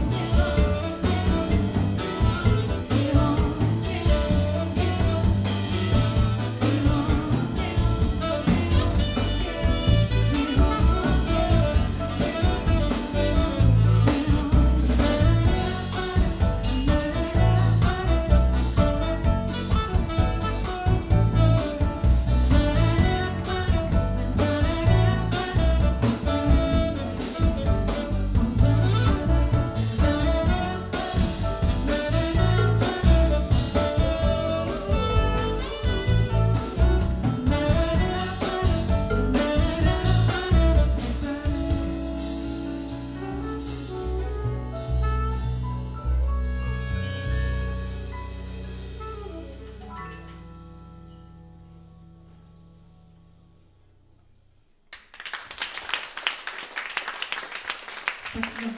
Спасибо.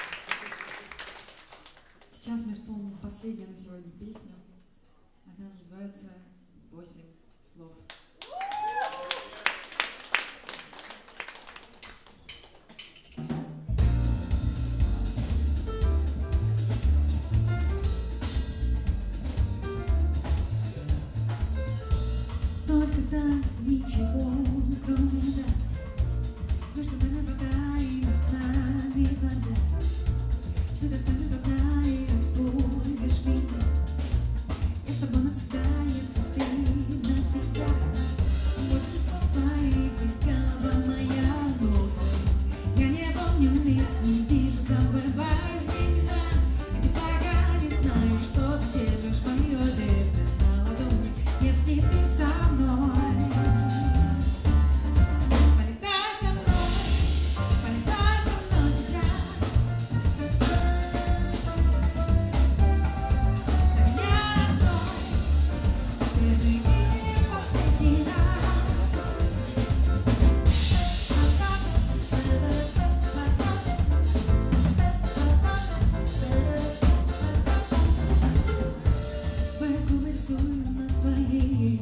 Сейчас мы исполним последнюю на сегодня песню. Она называется «8 слов». Только там ничего, кроме да. Между нами вода и над нами вода. Ты достанешь до дна и разбудишь меня. Я с тобой навсегда, если ты навсегда. 8 слов твоих, и голова моя новая. Я не помню лиц, не вижу, забываю имена. И ты пока не знаешь, что ты держишь мое сердце на ладони, если ты со мной. Полетай со мной сейчас. Для меня одной первый и последний раз. Твои губы рисую на своей,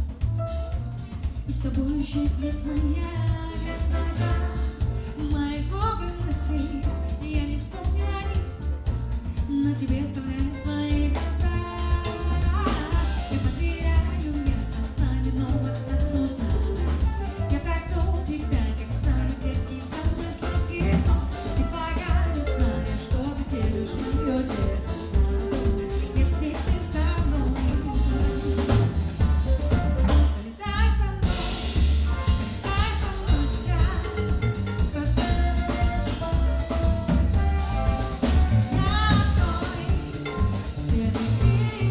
и с тобой исчезнет моя красота. Мои глупые мысли, я не вспомню о них, на тебе оставляю свои глаза. Я потеряю я сознание, но останусь на. Я так до тебя, как самый крепкий, самый сладкий сон. Ты пока не знаешь, что ты держишь мое сердце на ладони, если ты со мной. Полетай со мной сейчас. Я одной первый и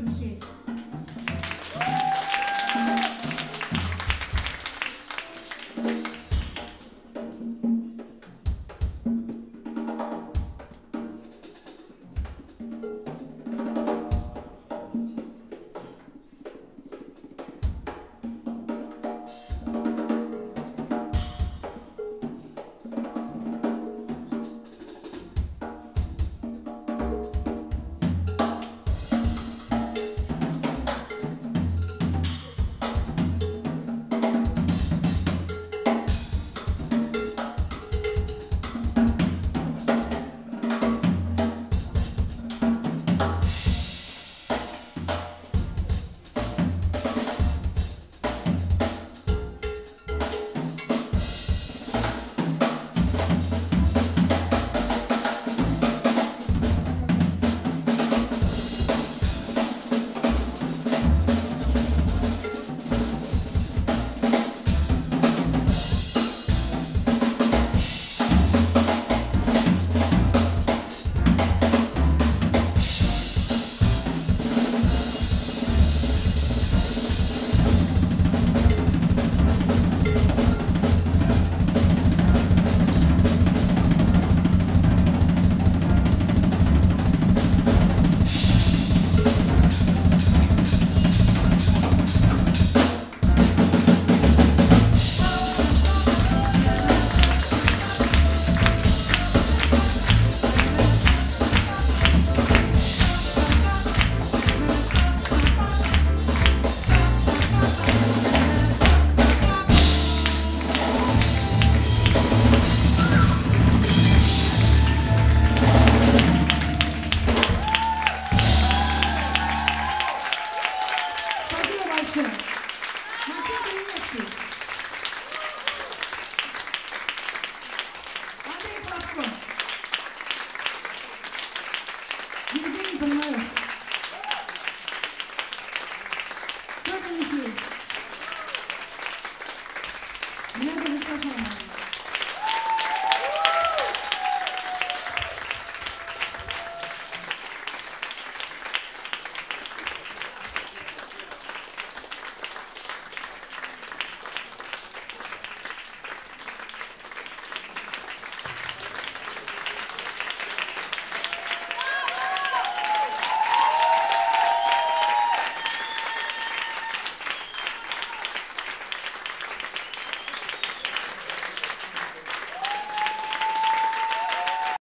Михеев. Максим Калиневский. Андрей Плавко. Евгений Пономарев. Петр Михеев. Меня зовут Саша Романова.